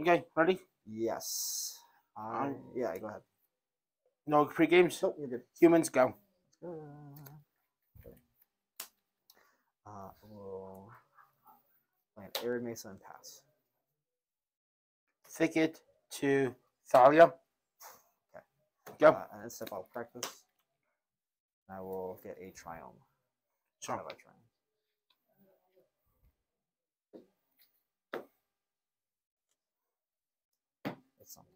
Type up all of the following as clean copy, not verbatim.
Okay, ready? Yes. Yeah, go ahead. No pre-games? Nope, you're good. Humans, go. Okay. We'll play an Arid Mesa and pass. Thicket to Thalia. Okay. Go. And then step out practice. I will get a Triome. Sure. It's something.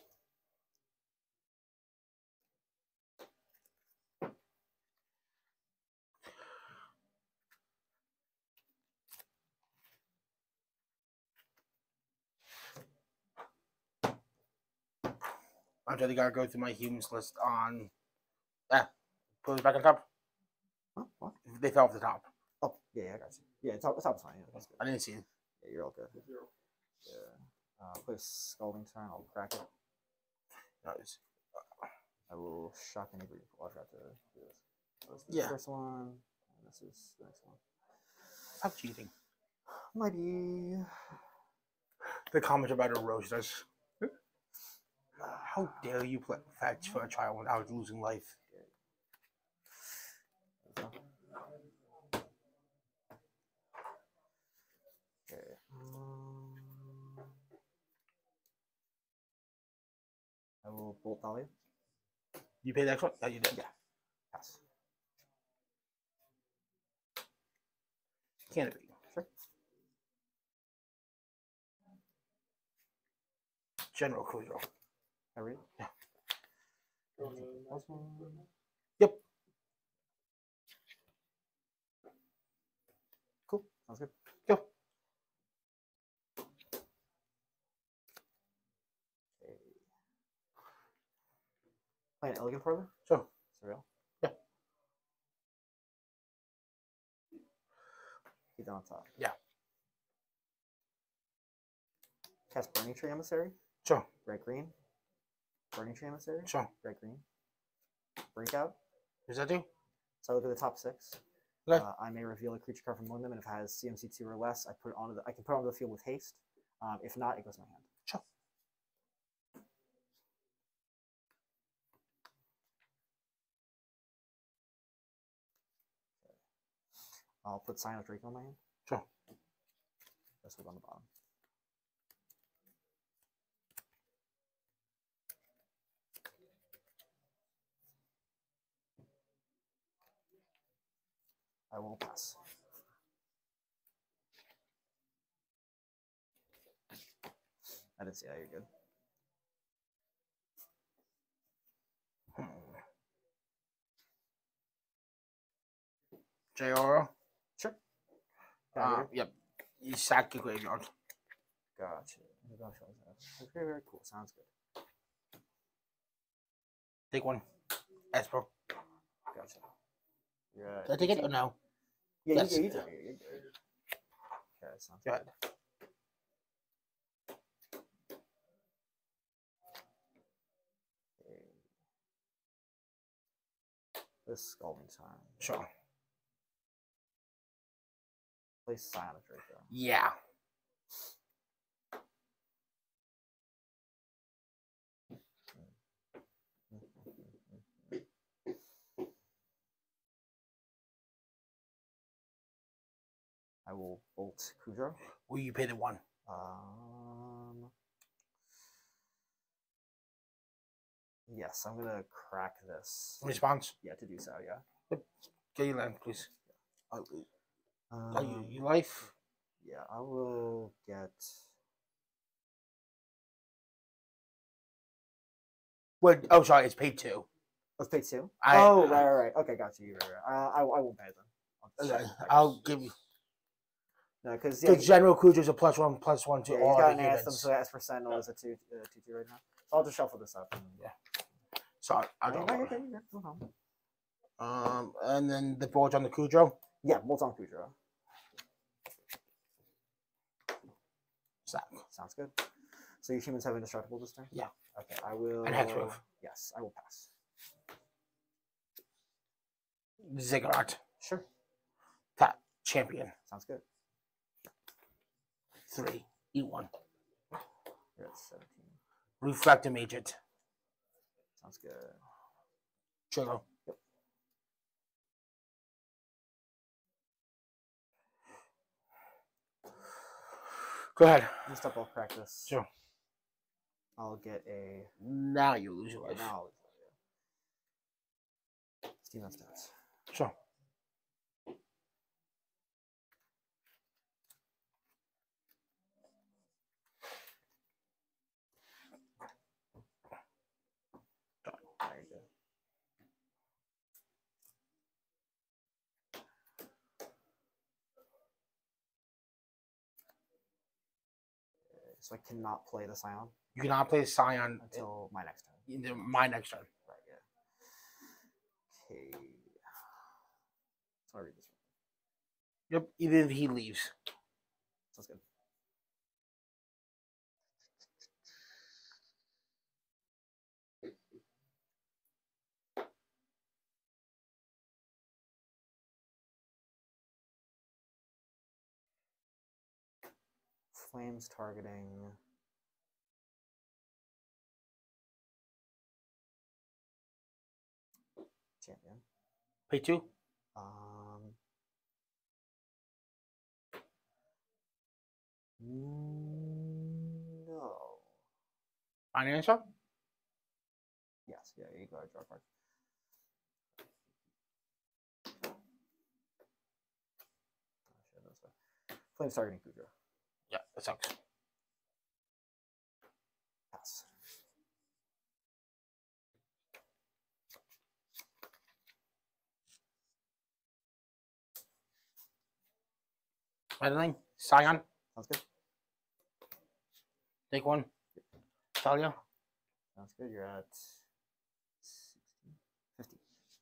I just gotta go through my humans list on. Put it back on top. Huh? What? They fell off the top. Oh, yeah, I got you. Yeah, it's fine. Yeah, that's good. I didn't see it. Yeah, you're all good. Yeah. Play a Scalding Turn. I'll crack it. Nice. I will shock anybody. I'll try to do this. So this is Yeah. the first one, and this is the next one. Stop cheating. Might be. The comment about Roses. How dare you play fetch for a child without losing life? Okay. I will Bolt Thalia. You paid that one? Yeah, you did. Yeah. Pass. Can it be? Sure. General Cujo. I read? Yeah. Last one. Yep. Cool. Sounds good. Go. Okay. Play an Elegant Parlor? Sure. Surreal? Yeah. Keep that on top. Yeah. Cast Burning Tree Emissary? Sure. Red green. Burning Tree Emissary? Sure. Red green. Breakout. Does that do? So I look at the top 6. Okay. I may reveal a creature card from among them, and if it has CMC 2 or less, I can put it onto the field with haste. If not, it goes in my hand. Sure. Okay. I'll put Sign of Draco on my hand. Sure. That's what's on the bottom. I will pass. I didn't see that. You're good. JR? Sure. Yep. You sack your graveyard. Gotcha. Okay, very cool. Sounds good. Take one. Esper. Gotcha. You're Did I take it or no? Yeah, Yes. you did. Okay, sounds Go good. ahead. Okay. This Scalding Time. Sure. Play Silent Draco. Yeah. I will Bolt Cujo. Will you pay the one? Yes, I'm gonna crack this. Response? Yeah, to do so. Yeah. Yep. Get your land, please. Um, Your life? Yeah, I will get. What? Oh, sorry. It's paid 2. Let's pay 2. I- Right. Okay, got you. Right. I won't pay them. Okay, I'll give you. No, because The General Cujo's a +1/+1 to yeah, all he's got the an Anthem, units. so as for Sentinel is a 2/2 right now. So I'll just shuffle this up. And, Yeah. Sorry, I don't know. Okay, no problem. And then the board's on the Cujo. Yeah, Bolt on Cujo. Sack. Sounds good. So your humans have indestructible this turn? Yeah. Okay, I will. And Hexproof. Yes, I will pass. Ziggurat. Sure. Tap. Champion. Sounds good. 3. Eat 1. You're at 17. Reflectum Agent. Sounds good. Trigger. Yep. Go ahead. Next up, I'll practice. Sure. I'll get a. Now you lose your life. Now. Steam on stats. Sure. There you go. So I cannot play the Scion You cannot play Scion until my next turn. My next turn. Right, yeah. Okay. So I read this one. Yep. Even if he leaves. Sounds good. Flames targeting. Champion. Pay 2. No. Financial? Yes, yeah, you go draw a card. Flames targeting Kudra. Yeah, that sucks. Pass. Meddling. Scion. Sounds good. Take 1. Talia. Sounds good. You're at 60. 50.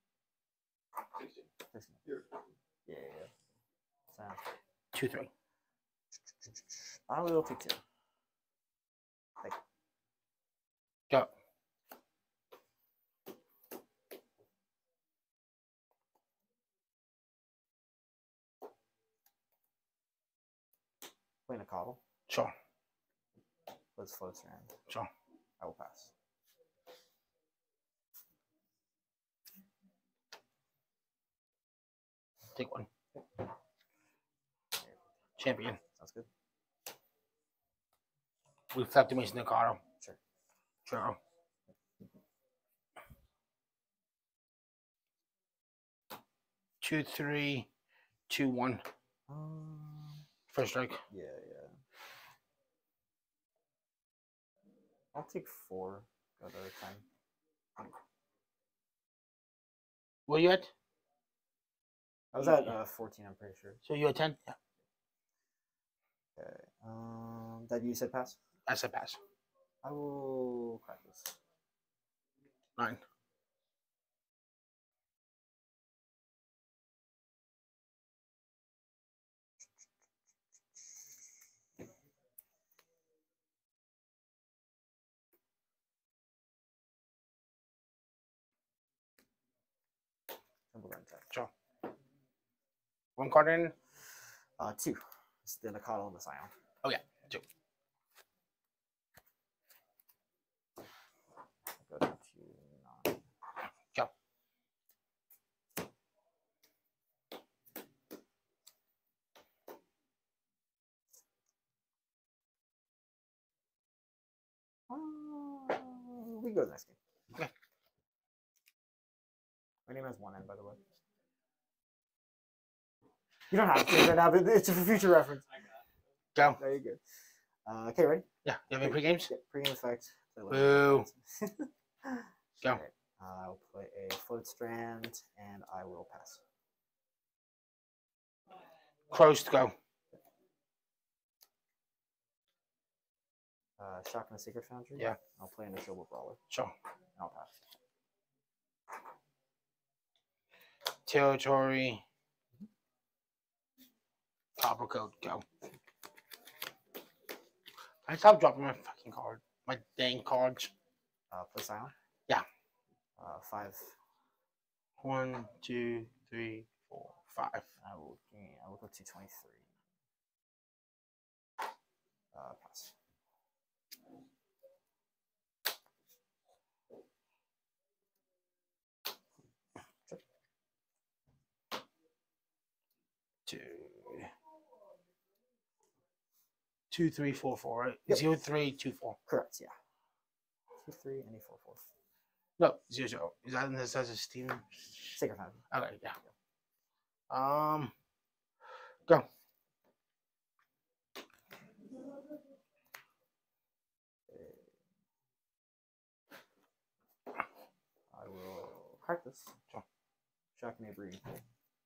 60. Yeah. Sounds good. 2-3. I will take 2. Hey. Go. Playing a coddle. Sure. Let's float strand. Sure. I will pass. Take 1. Champion. Sounds good. Reflectum Agent Nikaro. Sure. Sure. Two, 3, 2, 1. First strike. Yeah. I'll take 4. Go to 10. Where you at? I was at 14, I'm pretty sure. So you at 10? Yeah. Okay. That you said pass? I said pass. I will crack this. 9. Sure. 1 card in? 2. It's the Nakata and the Scion. Oh, yeah. 2. Go to 9. Go. We can go to the next game. Okay. My name has 1 N, by the way. You don't have to right now, but it's for future reference. Go. There you go. Okay, ready? Yeah. You have any pre-games? Yeah, pre-game effect. Boo. Go. Okay. I'll play a float strand, and I will pass. Crows to go. Shock and a Secret Foundry? Yeah. I'll play an Ashoba Brawler. Sure. And I'll pass. Territory. Copper Coat, go. I stop dropping my fucking card. My dang cards. Play Scion? Yeah. 5. 1, 2, 3, 4, 5. I will go to 23. Pass. 2, 3, 4, 4, right? Yep. 0, 3, 2, 4. Correct, yeah. 2, 3, and a 4, 4. No, 0, 0. Is that necessary, Steven? Sacred Fountain. Okay, yeah. Go. I will crack this. Sure. Shocking a breeding pool.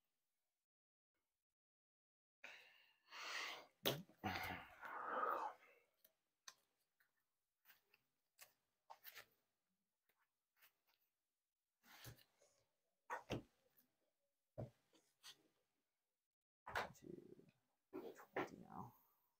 To 20 now.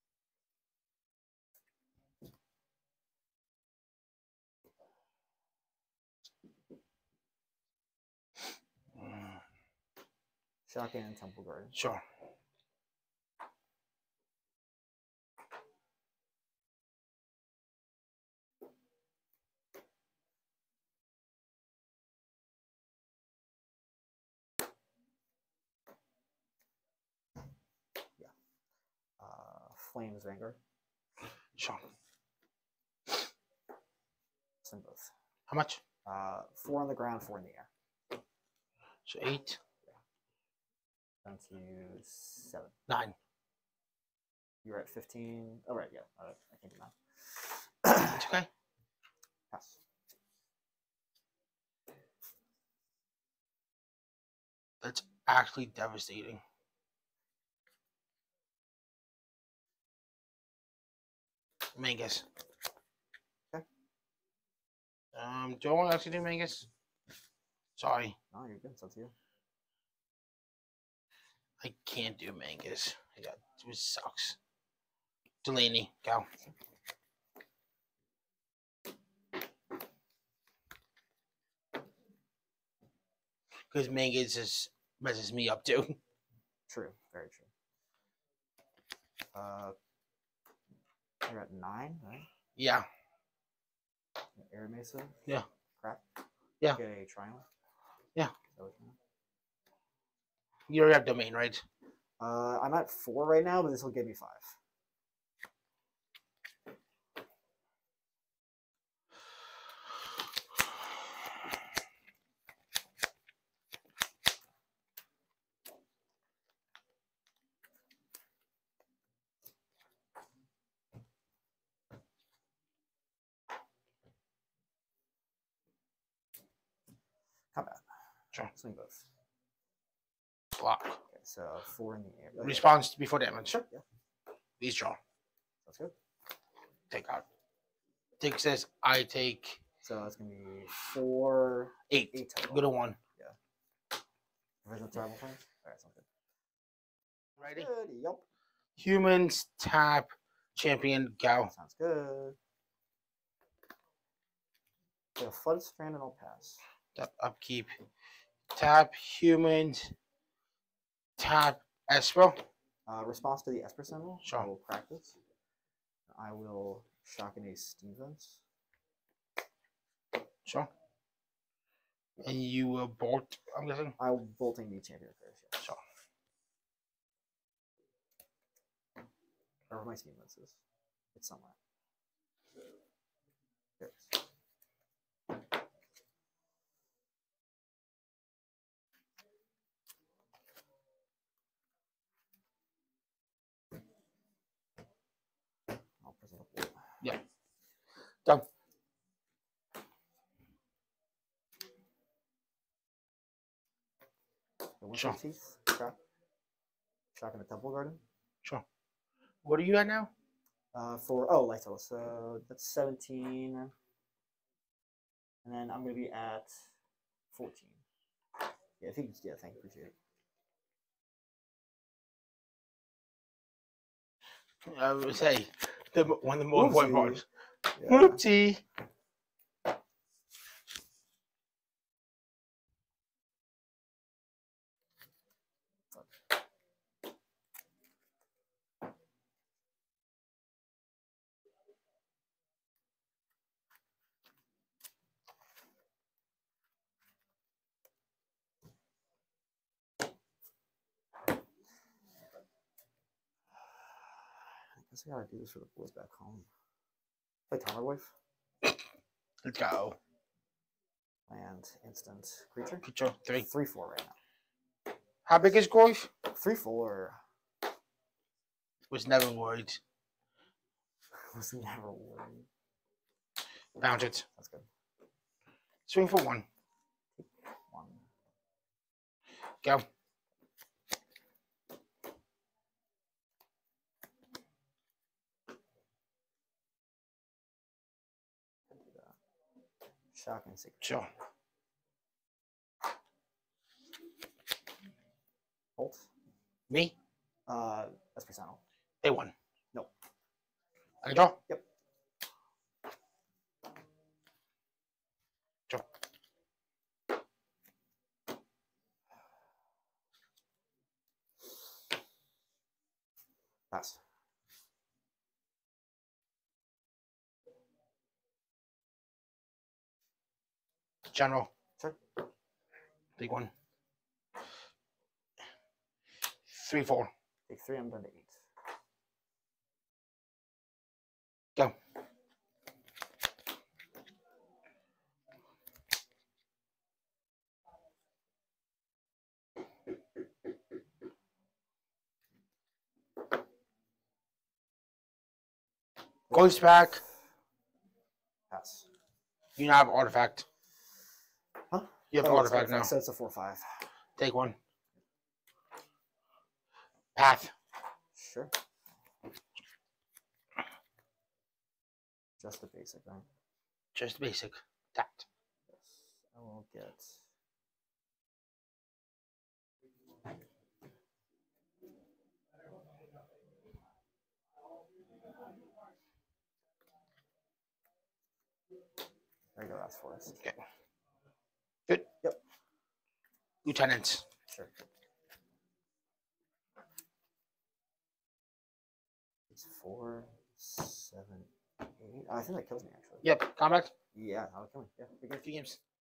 Shocking and Temple Garden. Sure. Flames Vanguard. Sure. Send both. How much? 4 on the ground, 4 in the air. So 8. Down to 7. 9. You're at 15. Oh, right, yeah. I can do that. It's okay. Pass. That's actually devastating. Mangus. Okay. Do I want to actually do Mangus? Sorry. No, you're good. It's up to you. I can't do Mangus. It sucks. Delaney, go. Because Mangus just messes me up too. True. Very true. You're at 9, right? Yeah. Air Mesa? Yeah. Crap? Yeah. Get a triangle? Yeah. So, You already have domain, right? I'm at 4 right now, but this will give me 5. Combat. Sure. Swing both. Block. Okay, so 4 in the air. Okay. Response before damage. Sure. Yeah. Please draw. That's good. Take out. Dick says I take. So it's gonna be 4, 8. 8 total. Go to 1. Yeah. Original tribal points. All right, sounds good. Ready? Good. Yup. Humans tap champion go. Sounds good. So Flood Strand and I'll pass. Tap upkeep. Tap humans. Tap Esper. Response to the Esper symbol. Sure. I will practice. I will shock in a Stevens. Sure. And you will bolt, I'm guessing? I'm bolting the champion first. Yes. Sure. Wherever my Stevens is. It's somewhere. There it is. I'll present a board. Yeah. Done. The Winter Sure. Teeth. Shock. Shock in the Temple Garden. Sure. What are you at now? Light total. So that's 17. And then I'm going to be at 14. Yeah, if you could, yeah, thank you. Appreciate it. I would say one of the more important parts. Yeah. Whoopsie. guess I gotta do this for the boys back home. Play Timerwolf. Let's go. Land instant creature. Creature 3. 3/4 right now. How big is Groif? 3/4. Was never worried. Was never worried. Bounce it. That's good. Swing for 1. 1. Go. Shocking secret. Sure. Bolt. Me? Espresano. A1. Nope. I can draw? Yep. Draw. Pass. General. Sure. Big one. 3/4. Take 3, I'm done to 8. Go. Goes back. Pass. You now have artifact. Huh? You have Oh, artifact now. So it's a 4/5. Take 1. Path. Sure. Just the basic, right? Just basic. Tapped. Yes. I will get. There you go, that's Forest. Okay. Good. Yep. Lieutenants. Sure. It's 4, 7, 8. Oh, I think that kills me actually. Yep. Combat. Yeah, that'll kill me. Yeah, big game. 2 games.